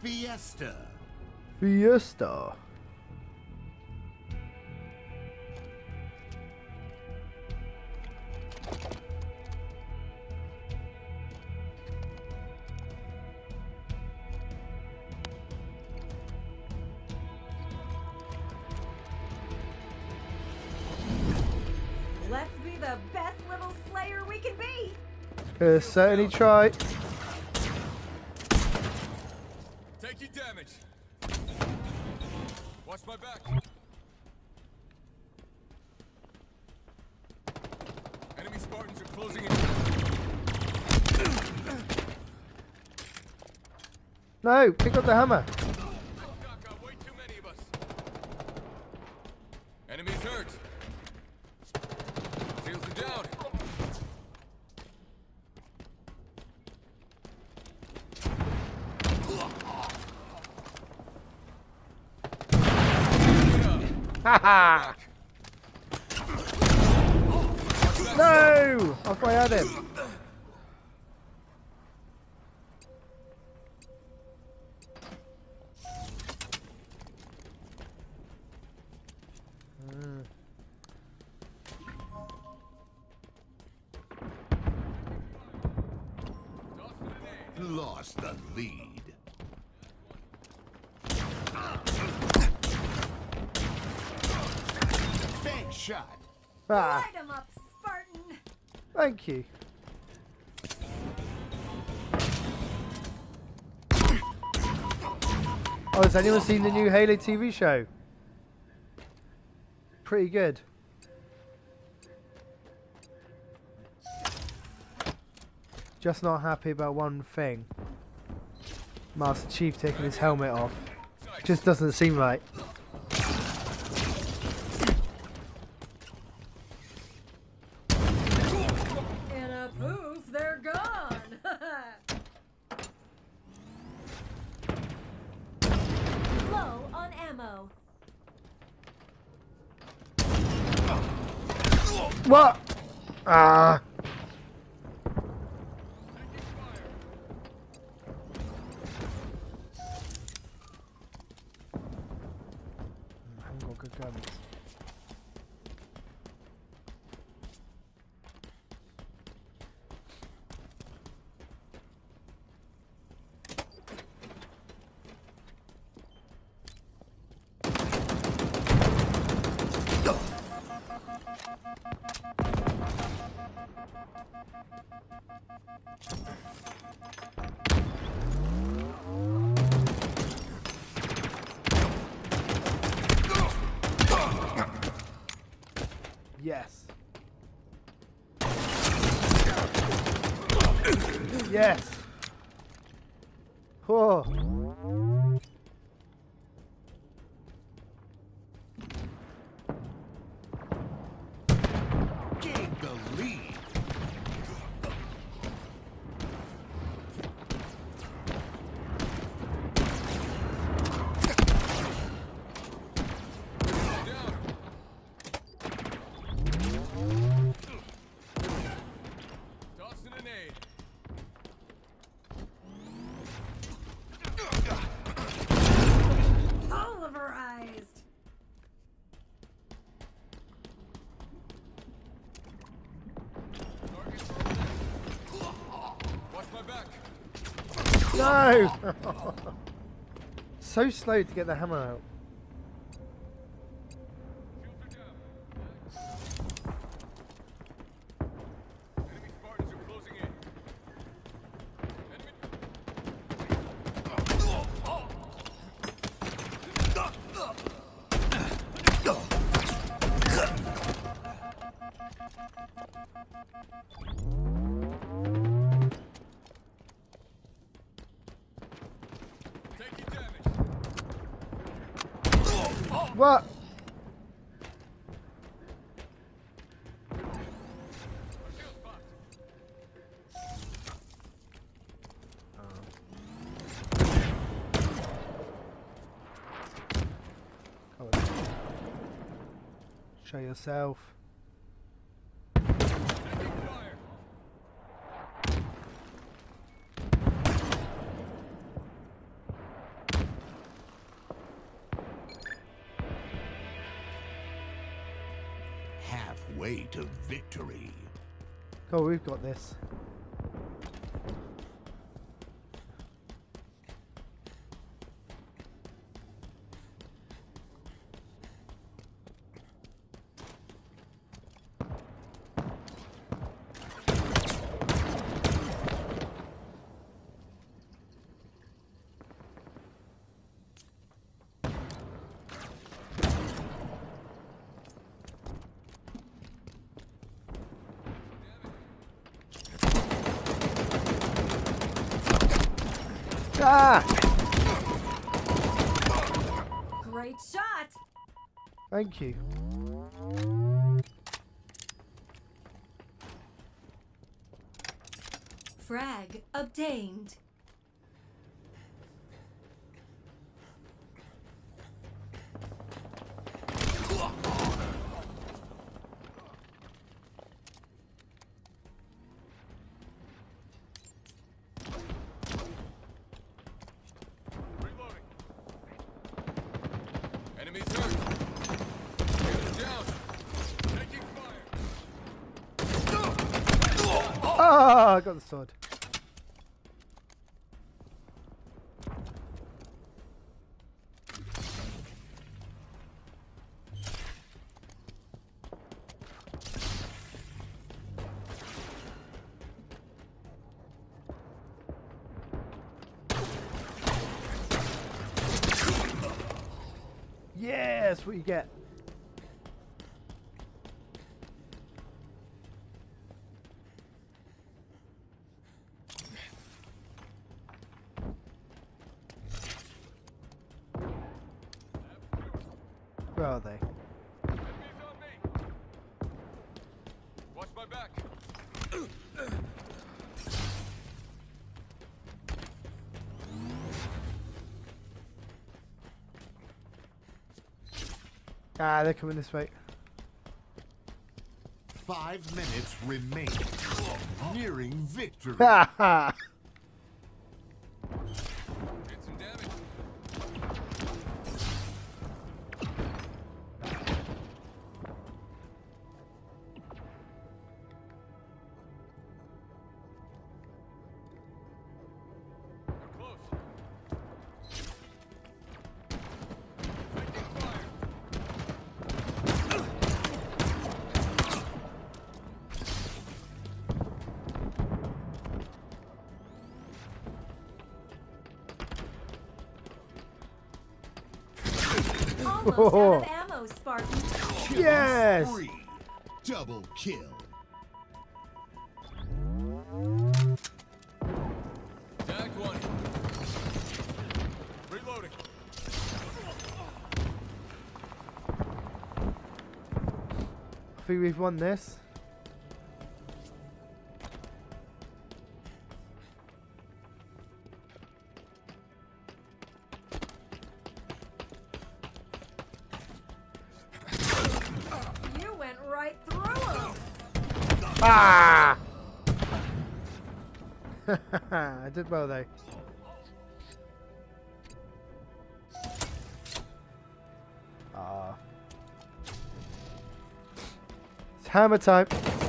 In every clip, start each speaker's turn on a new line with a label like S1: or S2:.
S1: Fiesta.
S2: Fiesta.
S3: Let's be the best little slayer we can be.
S2: Certainly try.
S4: Taking damage. Watch my back. Enemy Spartans are closing in.
S2: No, pick up the hammer.
S4: Got way too many of us. Enemies hurt. Shields are down.
S2: Haha! No! Halfway at him.
S1: Lost the lead. Big shot.
S2: Ah,
S3: Light 'em up, Spartan.
S2: thank you. Oh, has anyone seen the new Halo TV show? Pretty good. Just not happy about one thing. Master Chief taking his helmet off. Just doesn't seem right.
S3: In a poof, they're gone. Low on ammo.
S2: What? Ah. I haven't got good guns. Yes. Yes. Oh.
S1: Gained the lead.
S4: Down. Tossing an aid.
S3: Pulverized.
S4: Watch my back.
S2: No! So slow to get the hammer out.
S4: Enemy Spartans are closing in. Enemy. Taking damage.
S2: What?
S4: Shield popped.
S2: Come on. Show yourself.
S4: Taking fire.
S1: way to victory.
S2: Oh, we've got this. Ah!
S3: Great shot!
S2: Thank you.
S3: Frag obtained.
S4: Reloading. Enemies hurt. Get down. Taking fire.
S2: Ah! I got the sword. Yes, what you get. Where are they?
S4: Enemies on me. Watch my back.
S2: Ah, they're coming this way.
S1: 5 minutes remain. Nearing victory.
S2: Ha ha!
S4: Did some damage. We're close. Taking fire.
S3: Almost out of ammo, Spartan.
S2: Yes!
S1: Spree. Double kill.
S4: Tagged one. Reloading.
S2: I think we've won this.
S3: You went right through him.
S2: Ah! I did well though. Ah. It's hammer time.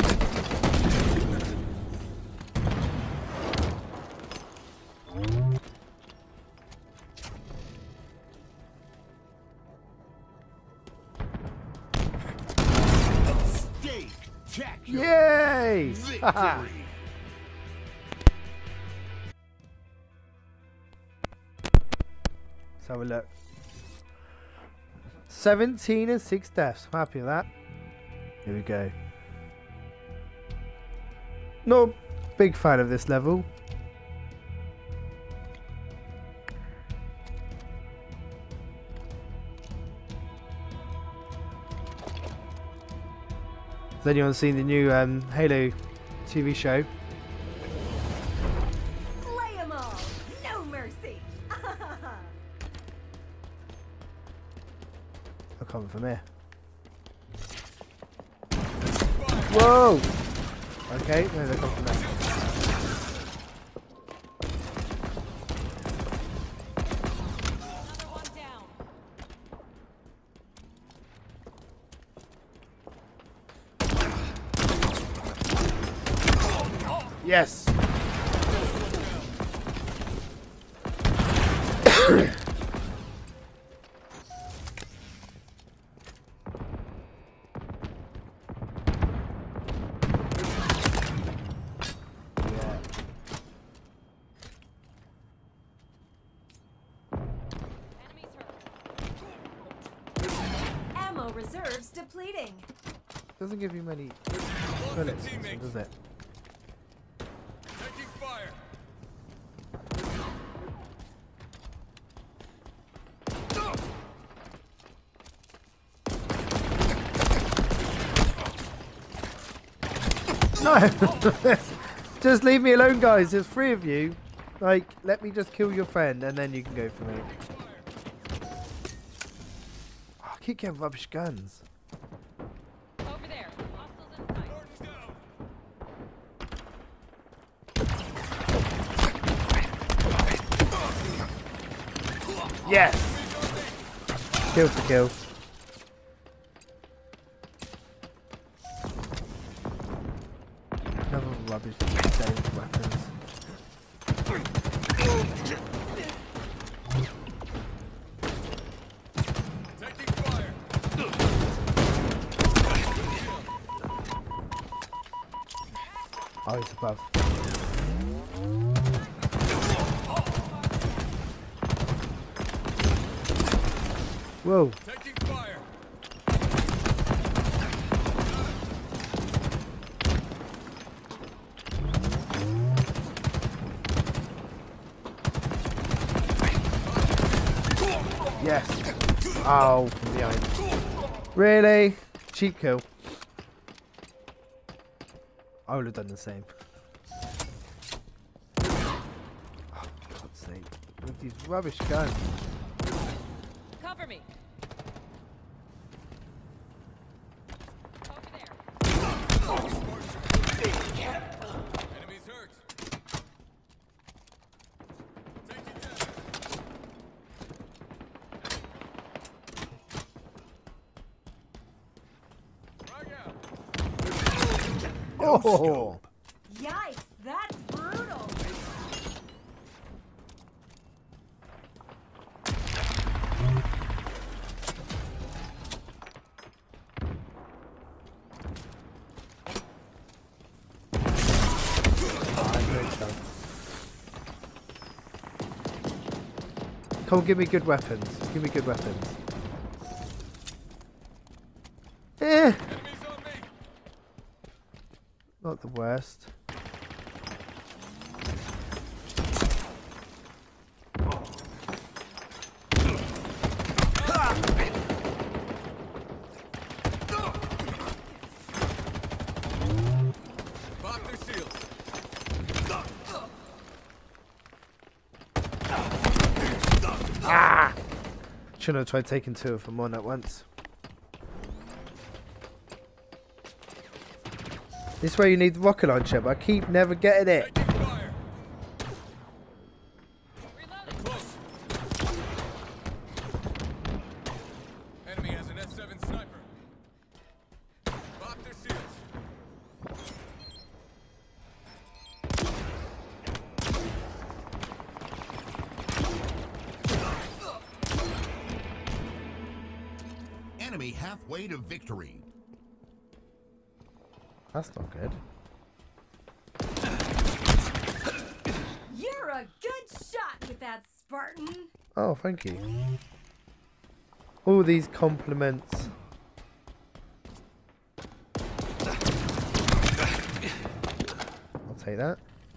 S1: Stake.
S2: Yay!
S1: Victory.
S2: Let's have a look. 17 and 6 deaths. I'm happy with that. Here we go. Not a big fan of this level. Has anyone seen the new Halo TV show?
S3: Slay 'em all. No mercy.
S2: They're coming from here. Whoa! Okay, no, they're coming from there.
S3: Another one down.
S2: Yes.
S3: Ammo reserves depleting.
S2: Doesn't give you many
S4: Lost the
S2: bullets,
S4: teammate.
S2: does it?
S4: Taking fire.
S2: No! Just leave me alone, guys. There's 3 of you. Like, let me just kill your friend and then you can go for me. Oh, I keep getting rubbish guns.
S5: Over there. Hostiles in sight.
S4: Morton's down.
S2: Yes! Kill for kill. Another rubbish saved weapons.
S4: Taking fire.
S2: Oh, he's above. Whoa.
S4: Taking fire.
S2: Yes. Oh, from behind. Really? Cheap kill. I would have done the same. Oh, for God's sake. With these rubbish guns.
S5: Cover me. Over there.
S4: Enemies hurt. Taking damage. Frag out.
S2: Oh!
S3: Yikes, that's brutal.
S2: Come on, give me good weapons. Give me good weapons. Eh,
S4: Enemies on me.
S2: not the worst.
S4: Pop their shields.
S2: Shouldn't have tried taking 2 of them on at once. This way you need the rocket launcher, but I keep never getting it.
S4: Taking fire.
S5: Reloading.
S4: Close. Enemy has an S7 sniper. Pop their shields.
S1: Enemy halfway to victory.
S2: That's not good.
S3: You're a good shot with that Spartan.
S2: Oh, thank you. All these compliments. I'll take that.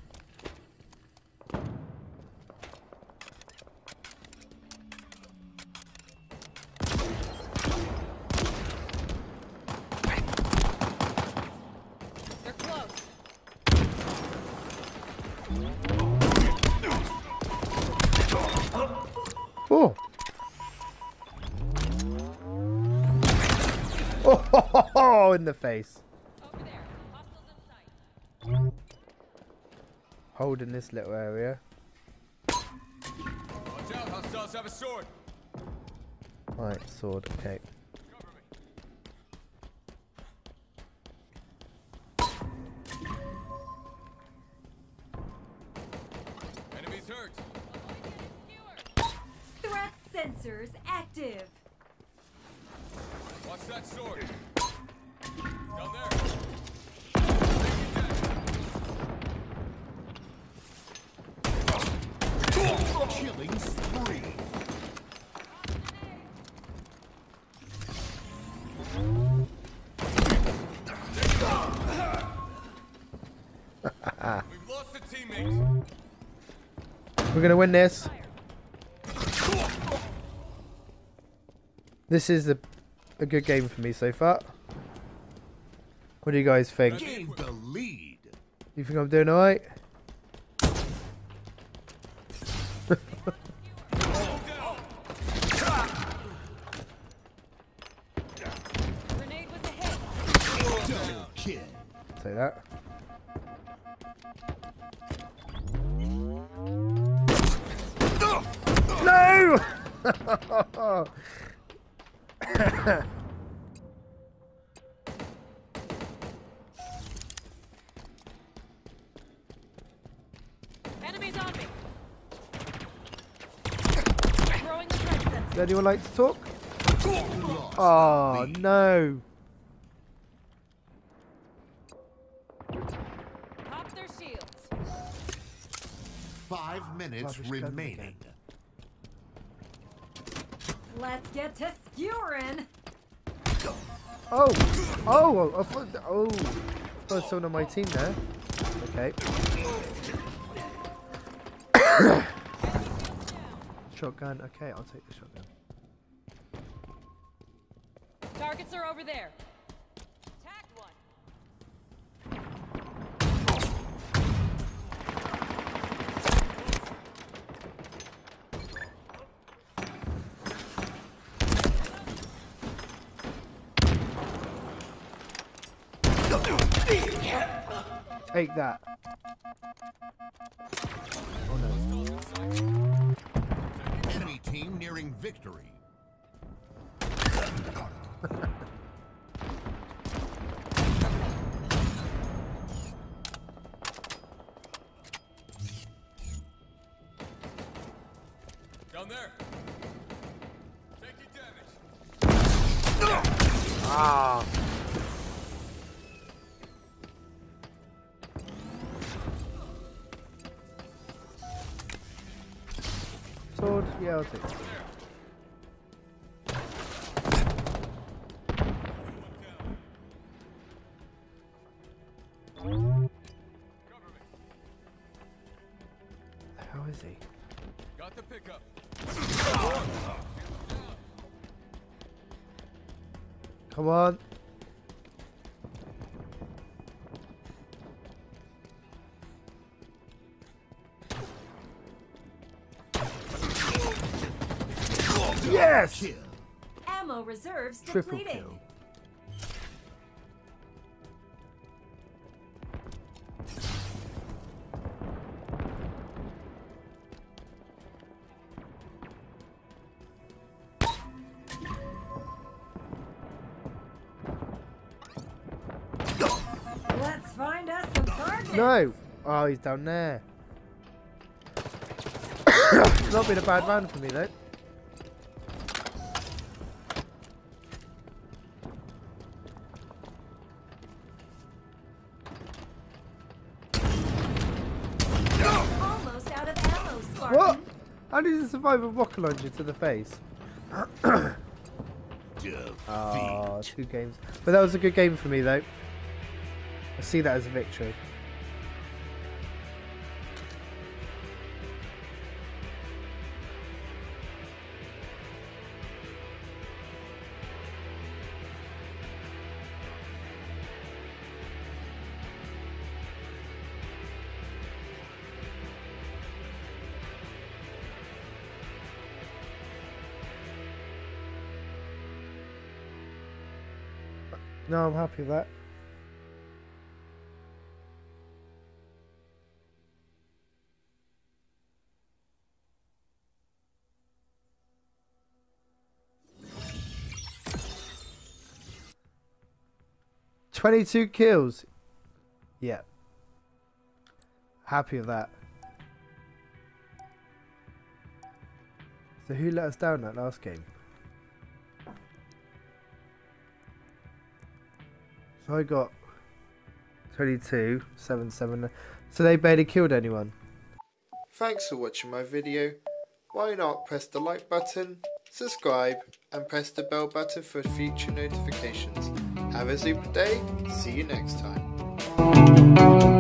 S5: They're close.
S2: Oh. Oh, in the face.
S5: Over there. Hostiles in sight.
S2: Holding this little area.
S4: Watch out, hostiles have a sword.
S2: Right, sword. Okay.
S4: Cover me.
S3: Sensors active.
S4: Watch that sword. Down there. Take it down.
S1: Killing spree.
S4: We've lost a teammate.
S2: We're gonna win this. This is a good game for me so far. What do you guys think?
S1: Gained the lead.
S2: You think I'm doing alright?
S5: Grenade was a hit.
S1: Double kill.
S2: Say that. No!
S5: Enemies on me. Throwing the threat sensor.
S2: Does anyone like to talk?
S1: Lost
S2: Oh
S1: the lead.
S2: no!
S5: Pop their shields.
S1: 5 minutes
S2: Rubbish gun
S1: remaining.
S2: again.
S3: Let's get to skewering.
S2: Oh! Oh! I thought, oh! I thought there was someone on my team there. Okay. Shotgun. Okay, I'll take the shotgun.
S5: Targets are over there. Tagged one.
S2: Take that. Oh no.
S1: Enemy team nearing victory.
S4: Down there. Taking damage.
S2: Ah! Sword? Yeah, I'll take it.
S4: Cover me.
S2: How is he?
S4: Got the pickup.
S2: Come on. Yes!
S1: Kill.
S3: Ammo reserves
S2: Triple
S3: depleting.
S2: kill.
S3: Let's find us some targets.
S2: No! Oh, he's down there. Not been a bad round for me though.
S3: Almost out of ammo, Spartan.
S2: What? How did you survive a rocket launcher to the face?
S1: Defeat.
S2: Oh, 2 games. But that was a good game for me though. I see that as a victory. No, I'm happy with that. "22 kills." Yeah. Happy with that. So who let us down that last game? So I got 22, 7, 7. So they barely killed anyone. Thanks for watching my video. Why not press the like button, subscribe and press the bell button for future notifications. Have a super day. See you next time.